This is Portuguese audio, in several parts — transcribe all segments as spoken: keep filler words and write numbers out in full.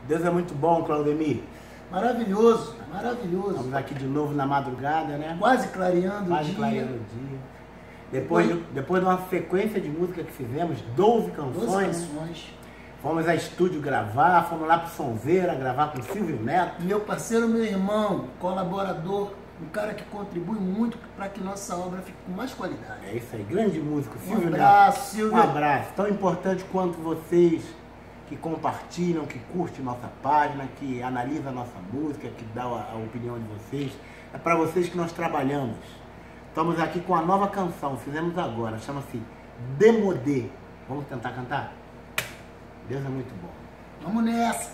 Deus é muito bom, Claudemir. Maravilhoso, maravilhoso. Estamos aqui de novo na madrugada, né? Quase clareando Quase o dia. clareando o dia. Depois, Depois- depois de uma sequência de música que fizemos, doze canções, Doze né? canções. Fomos a estúdio gravar, fomos lá pro Sonzeira gravar com o Silvio Neto. Meu parceiro, meu irmão, colaborador, um cara que contribui muito para que nossa obra fique com mais qualidade. É isso aí, grande músico, Um Silvio abraço, Neto. Silvio. Um abraço, tão importante quanto vocês que compartilham, que curtem nossa página, que analisa a nossa música, que dá a, a opinião de vocês. É para vocês que nós trabalhamos. Estamos aqui com a nova canção, fizemos agora, chama-se Demodê. Vamos tentar cantar? Deus é muito bom. Vamos nessa.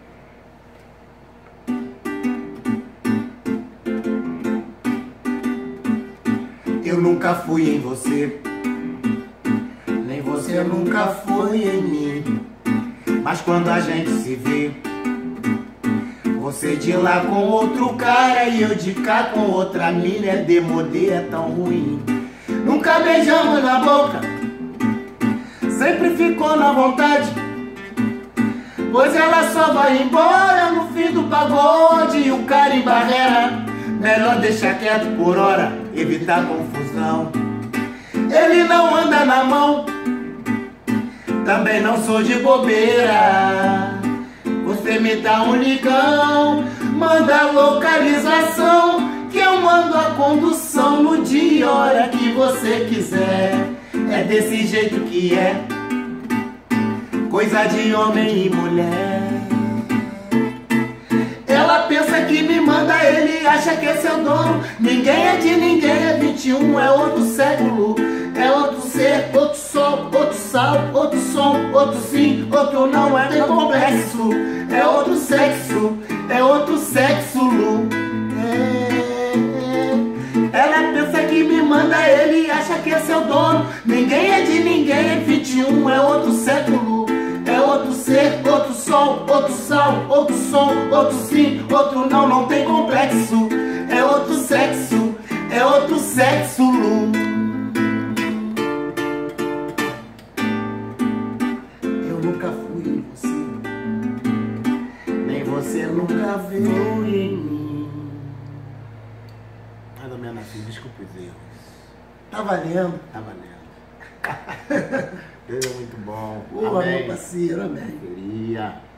Eu nunca fui em você, nem você nunca foi em mim. Mas quando a gente se vê, você de lá com outro cara e eu de cá com outra mina, é demodê, é tão ruim. Nunca beijamos na boca, sempre ficou na vontade, pois ela só vai embora no fim do pagode e o cara em barreira. Melhor deixar quieto por hora, evitar confusão. Ele não anda na mão, também não sou de bobeira. Você me dá um ligão, manda a localização, que eu mando a condução no dia e hora que você quiser. É desse jeito que é, coisa de homem e mulher. Ela pensa que me manda, ele acha que é seu dono. Ninguém é de ninguém, é vinte e um, é outro século. É outro ser, outro sol, outro sal, outro som, outro sim, outro não, é tão complexo. É outro sexo, é outro sexo, Lu. É, é. Ela pensa que me manda, ele acha que é seu dono. Ninguém é de ninguém, é vinte e um, é outro século. É outro ser, outro sol, outro sal, outro som, outro sim, outro não, não tem complexo. É outro sexo, é outro sexo, Lu. Eu nunca fui em você, nem você nunca veio em mim. Mais ou menos assim, desculpe os erros. Tá valendo. Tá valendo. Deus é muito bom. Ô, Amém. meu parceiro, amém. Queria.